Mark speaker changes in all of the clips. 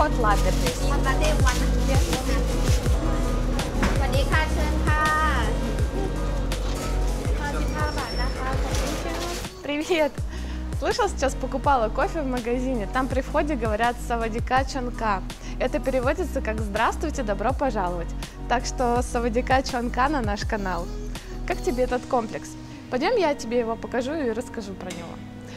Speaker 1: hot latte, please.
Speaker 2: ฮอตลาเต้วันเรียกว่านะสวัสดีค่ะเชิญค่ะ55 บาทนะคะ
Speaker 1: Привет! Слышал, сейчас покупала кофе в магазине. Там при входе говорят «Савадика Чонка». Это переводится как «Здравствуйте, добро пожаловать». Так что «Савадика Чонка» на наш канал. Как тебе этот комплекс? Пойдем, я тебе его покажу и расскажу про него.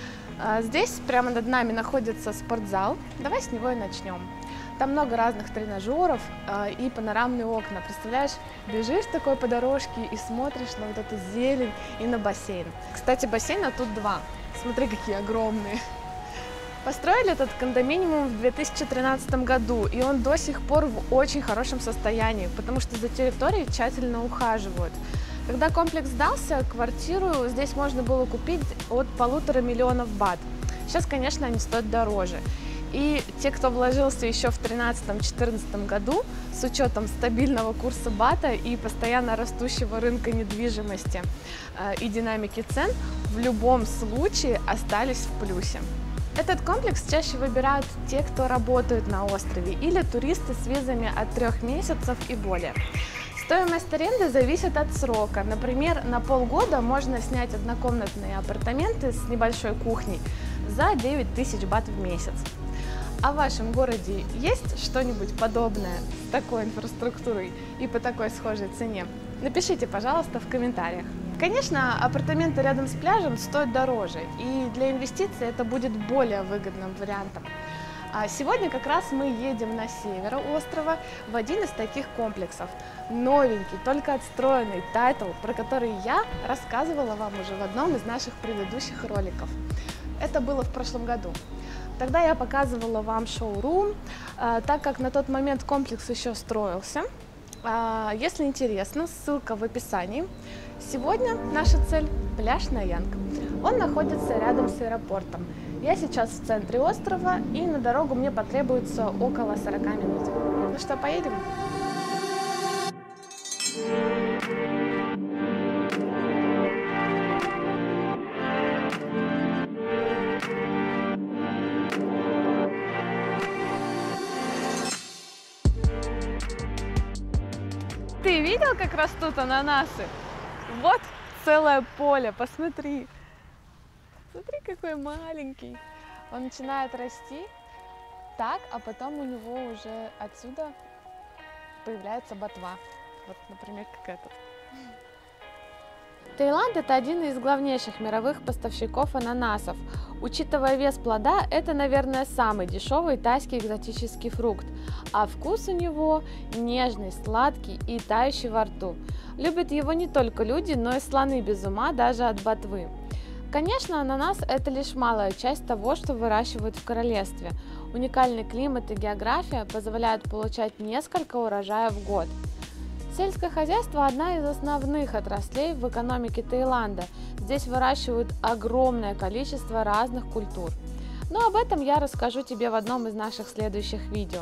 Speaker 1: Здесь прямо над нами находится спортзал. Давай с него и начнем. Там много разных тренажеров и панорамные окна. Представляешь, бежишь такой по дорожке и смотришь на вот эту зелень и на бассейн. Кстати, бассейна тут два. Смотри, какие огромные. Построили этот кондоминиум в 2013 году, и он до сих пор в очень хорошем состоянии, потому что за территорией тщательно ухаживают. Когда комплекс сдался, квартиру здесь можно было купить от 1,5 миллиона бат. Сейчас, конечно, они стоят дороже. И те, кто вложился еще в 2013-2014 году, с учетом стабильного курса бата и постоянно растущего рынка недвижимости и динамики цен, в любом случае остались в плюсе. Этот комплекс чаще выбирают те, кто работают на острове, или туристы с визами от 3 месяцев и более. Стоимость аренды зависит от срока. Например, на полгода можно снять однокомнатные апартаменты с небольшой кухней за 9000 бат в месяц. А в вашем городе есть что-нибудь подобное с такой инфраструктурой и по такой схожей цене? Напишите, пожалуйста, в комментариях. Конечно, апартаменты рядом с пляжем стоят дороже, и для инвестиций это будет более выгодным вариантом. А сегодня как раз мы едем на север острова в один из таких комплексов. Новенький, только отстроенный Тайтл, про который я рассказывала вам уже в одном из наших предыдущих роликов. Это было в прошлом году. Тогда я показывала вам шоурум, так как на тот момент комплекс еще строился. Если интересно, ссылка в описании. Сегодня наша цель – пляж Наянг. Он находится рядом с аэропортом. Я сейчас в центре острова, и на дорогу мне потребуется около 40 минут. Ну что, поедем? Ты видел, как растут ананасы? Вот целое поле, посмотри. Смотри, какой маленький. Он начинает расти так, а потом у него уже отсюда появляется ботва. Вот, например, как этот. Таиланд – это один из главнейших мировых поставщиков ананасов. Учитывая вес плода, это, наверное, самый дешевый тайский экзотический фрукт. А вкус у него нежный, сладкий и тающий во рту. Любят его не только люди, но и слоны без ума даже от ботвы. Конечно, ананас – это лишь малая часть того, что выращивают в королевстве. Уникальный климат и география позволяют получать несколько урожаев в год. Сельское хозяйство – одна из основных отраслей в экономике Таиланда. Здесь выращивают огромное количество разных культур. Но об этом я расскажу тебе в одном из наших следующих видео.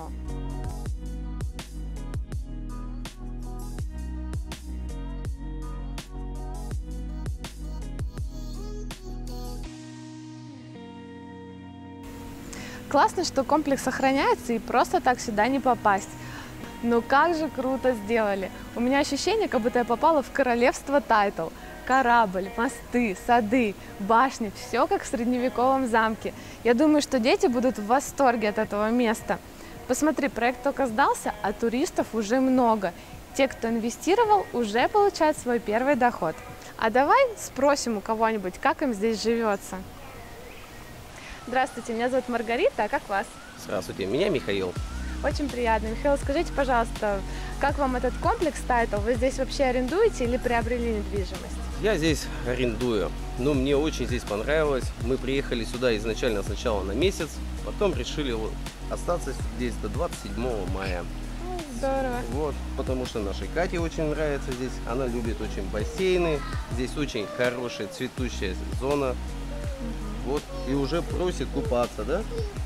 Speaker 1: Классно, что комплекс сохраняется и просто так сюда не попасть. Но как же круто сделали! У меня ощущение, как будто я попала в королевство Тайтл. Корабль, мосты, сады, башни, все как в средневековом замке. Я думаю, что дети будут в восторге от этого места. Посмотри, проект только сдался, а туристов уже много. Те, кто инвестировал, уже получают свой первый доход. А давай спросим у кого-нибудь, как им здесь живется. Здравствуйте, меня зовут Маргарита, а как вас?
Speaker 3: Здравствуйте, меня Михаил.
Speaker 1: Очень приятно. Михаил, скажите, пожалуйста, как вам этот комплекс Тайтл? Вы здесь вообще арендуете или приобрели недвижимость?
Speaker 3: Я здесь арендую, но мне очень здесь понравилось. Мы приехали сюда изначально сначала на месяц, потом решили остаться здесь до 27 мая.
Speaker 1: Здорово.
Speaker 3: Вот, потому что нашей Кате очень нравится здесь. Она любит очень бассейны. Здесь очень хорошая цветущая зона. Вот, и уже просит купаться, да?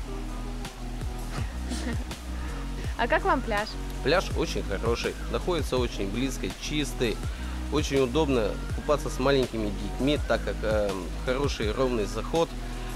Speaker 1: А как вам пляж?
Speaker 3: Пляж очень хороший, находится очень близко, чистый. Очень удобно купаться с маленькими детьми, так как хороший ровный заход.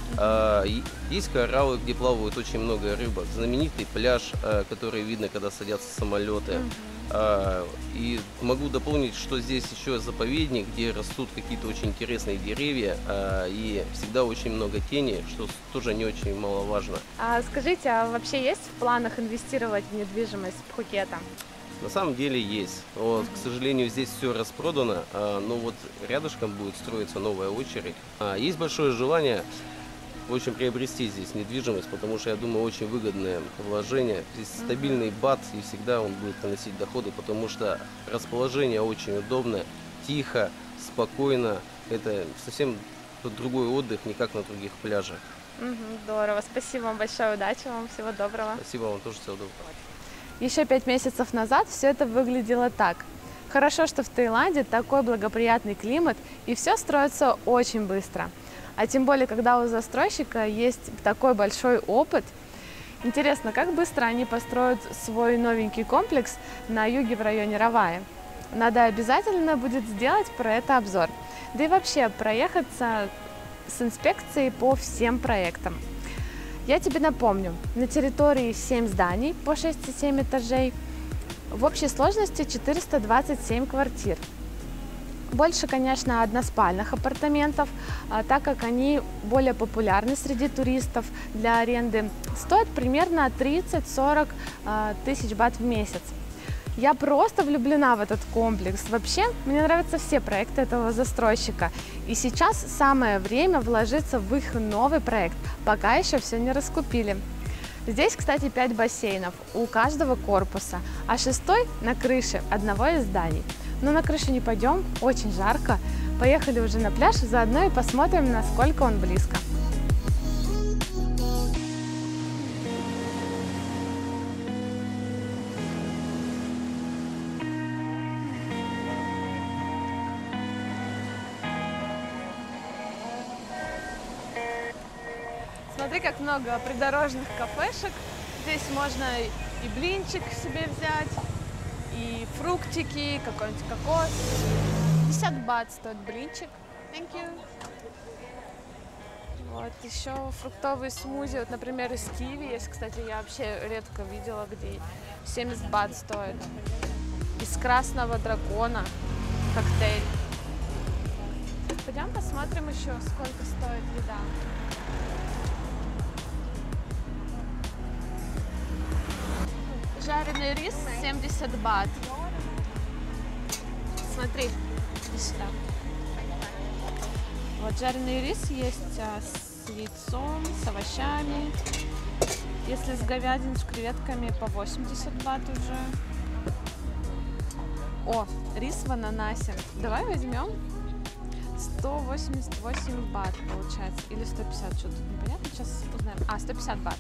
Speaker 3: Есть кораллы, где плавают очень много рыбок. Знаменитый пляж, который видно, когда садятся самолеты. И могу дополнить, что здесь еще заповедник, где растут какие-то очень интересные деревья, и всегда очень много тени, что тоже не очень маловажно.
Speaker 1: А скажите, а вообще есть в планах инвестировать в недвижимость Пхукета?
Speaker 3: На самом деле есть. Вот, к сожалению, здесь все распродано, но вот рядышком будет строиться новая очередь. Есть большое желание, в общем, приобрести здесь недвижимость, потому что, я думаю, очень выгодное вложение. Здесь стабильный бат, и всегда он будет приносить доходы, потому что расположение очень удобное, тихо, спокойно. Это совсем другой отдых, не как на других пляжах.
Speaker 1: Здорово, спасибо вам большое, удачи вам, всего доброго.
Speaker 3: Спасибо вам тоже, всего доброго.
Speaker 1: Еще 5 месяцев назад все это выглядело так. Хорошо, что в Таиланде такой благоприятный климат, и все строится очень быстро. А тем более, когда у застройщика есть такой большой опыт. Интересно, как быстро они построят свой новенький комплекс на юге в районе Раваи. Надо обязательно будет сделать про это обзор. Да и вообще проехаться с инспекцией по всем проектам. Я тебе напомню, на территории 7 зданий по 6,7 этажей, в общей сложности 427 квартир. Больше, конечно, односпальных апартаментов, так как они более популярны среди туристов для аренды, стоят примерно 30-40 тысяч бат в месяц. Я просто влюблена в этот комплекс. Вообще, мне нравятся все проекты этого застройщика. И сейчас самое время вложиться в их новый проект, пока еще все не раскупили. Здесь, кстати, 5 бассейнов у каждого корпуса, а 6-й на крыше одного из зданий. Но на крышу не пойдем, очень жарко. Поехали уже на пляж, заодно и посмотрим, насколько он близко. Смотри, как много придорожных кафешек. Здесь можно и блинчик себе взять, и фруктики, какой-нибудь кокос. 50 бат стоит блинчик. Thank you. Вот, еще фруктовые смузи, вот, например, из киви есть, кстати, я вообще редко видела, где 70 бат стоит. Из красного дракона коктейль. Пойдем посмотрим еще, сколько стоит еда. Жареный рис 70 бат. Смотри, иди сюда. Вот жареный рис есть с яйцом, с овощами. Если с говядиной, с креветками, по 80 бат уже. О, рис в ананасе. Давай возьмем. 188 бат получается. Или 150, что тут непонятно. Сейчас узнаем. 150 бат.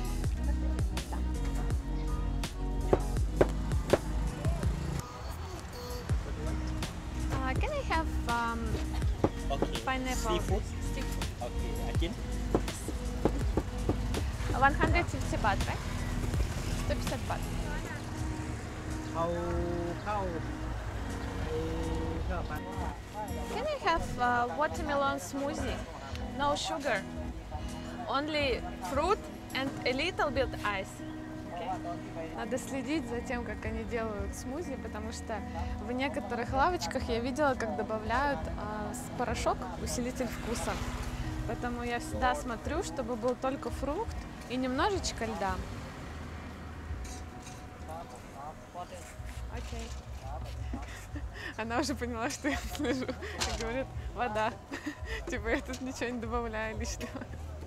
Speaker 1: Can I have pineapple?
Speaker 4: Seafood?
Speaker 1: Seafood.
Speaker 4: Okay, again.
Speaker 1: 150 baht, right? 150 baht. Can I have watermelon smoothie? No sugar, only fruit and a little bit ice. Надо следить за тем, как они делают смузи, потому что в некоторых лавочках я видела, как добавляют порошок, усилитель вкуса. Поэтому я всегда смотрю, чтобы был только фрукт и немножечко льда. Окей. Она уже поняла, что я слежу. И говорит, вода. Типа я тут ничего не добавляю лишнего.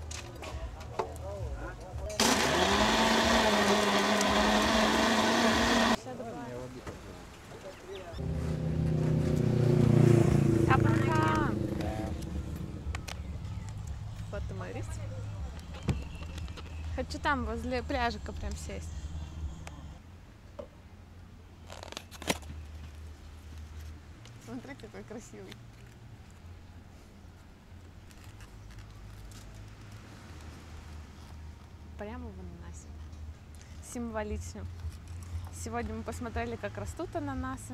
Speaker 1: Вот и мой рис. Хочу там возле пляжика прям сесть. Смотри, какой красивый. Прямо в ананасе. Символично. Сегодня мы посмотрели, как растут ананасы.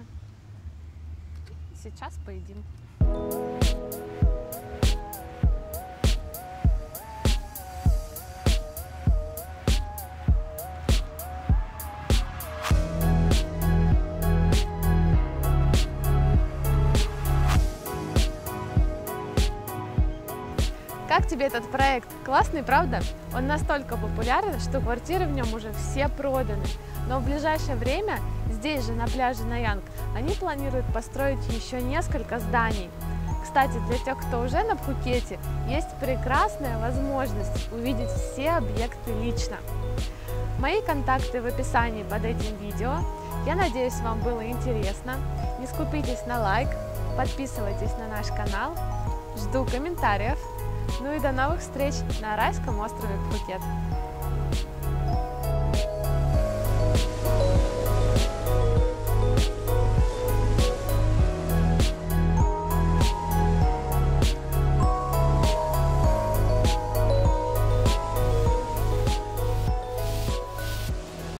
Speaker 1: Сейчас поедим. Как тебе этот проект? Классный, правда? Он настолько популярен, что квартиры в нем уже все проданы. Но в ближайшее время здесь же, на пляже Наянг, они планируют построить еще несколько зданий. Кстати, для тех, кто уже на Пхукете, есть прекрасная возможность увидеть все объекты лично. Мои контакты в описании под этим видео. Я надеюсь, вам было интересно. Не скупитесь на лайк, подписывайтесь на наш канал. Жду комментариев. Ну и до новых встреч на райском острове Пхукет.